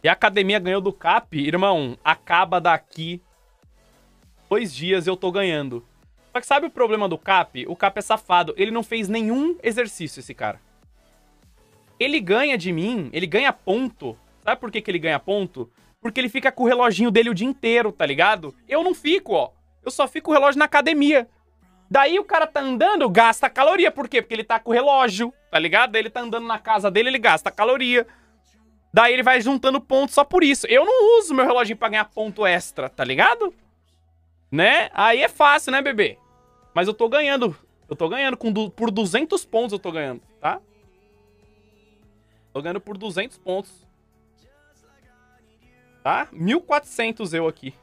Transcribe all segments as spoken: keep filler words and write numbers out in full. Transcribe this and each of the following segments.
E a academia ganhou do Cap. Irmão, acaba daqui dois dias eu tô ganhando. Só que sabe o problema do Cap? O Cap é safado. Ele não fez nenhum exercício, esse cara. Ele ganha de mim, ele ganha ponto. Sabe por que, que ele ganha ponto? Porque ele fica com o reloginho dele o dia inteiro, tá ligado? Eu não fico, ó. Eu só fico com o relógio na academia. Daí o cara tá andando, gasta caloria. Por quê? Porque ele tá com o relógio, tá ligado? Daí ele tá andando na casa dele, ele gasta caloria. Daí ele vai juntando pontos só por isso. Eu não uso meu reloginho pra ganhar ponto extra, tá ligado? Né? Aí é fácil, né, bebê? Mas eu tô ganhando. Eu tô ganhando. Com du por duzentos pontos eu tô ganhando, tá? Tô ganhando por duzentos pontos. Tá? mil e quatrocentos eu aqui.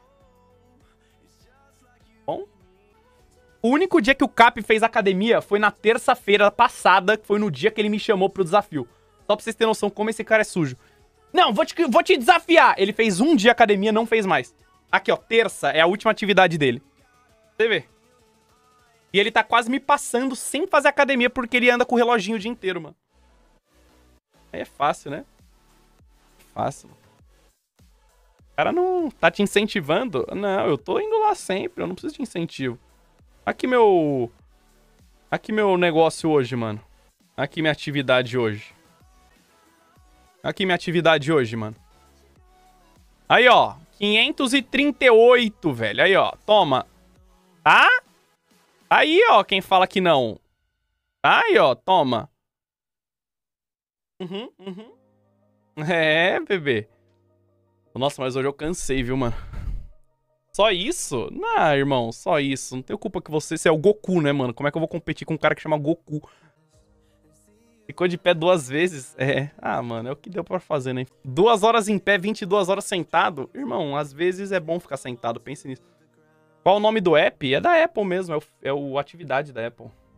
Bom. O único dia que o Cap fez academia foi na terça-feira passada, que foi no dia que ele me chamou pro desafio. Só pra vocês terem noção como esse cara é sujo. Não, vou te, vou te desafiar. Ele fez um dia academia, não fez mais. Aqui, ó, terça é a última atividade dele. Você vê? E ele tá quase me passando sem fazer academia, porque ele anda com o reloginho o dia inteiro, mano. Aí é fácil, né? Fácil. O cara não tá te incentivando? Não, eu tô indo lá sempre, eu não preciso de incentivo. Aqui meu... Aqui meu negócio hoje, mano. Aqui minha atividade hoje. Aqui minha atividade hoje, mano. Aí, ó. quinhentos e trinta e oito, velho. Aí, ó. Toma. Tá? Aí, ó. Quem fala que não. Tá aí, ó. Toma. Uhum, uhum. É, bebê. Nossa, mas hoje eu cansei, viu, mano? Só isso? Não, irmão. Só isso. Não tenho culpa que você... Você é o Goku, né, mano? Como é que eu vou competir com um cara que chama Goku? Ficou de pé duas vezes? É. Ah, mano, é o que deu pra fazer, né? Duas horas em pé, vinte e duas horas sentado? Irmão, às vezes é bom ficar sentado. Pense nisso. Qual o nome do app? É da Apple mesmo. É o, é o atividade da Apple.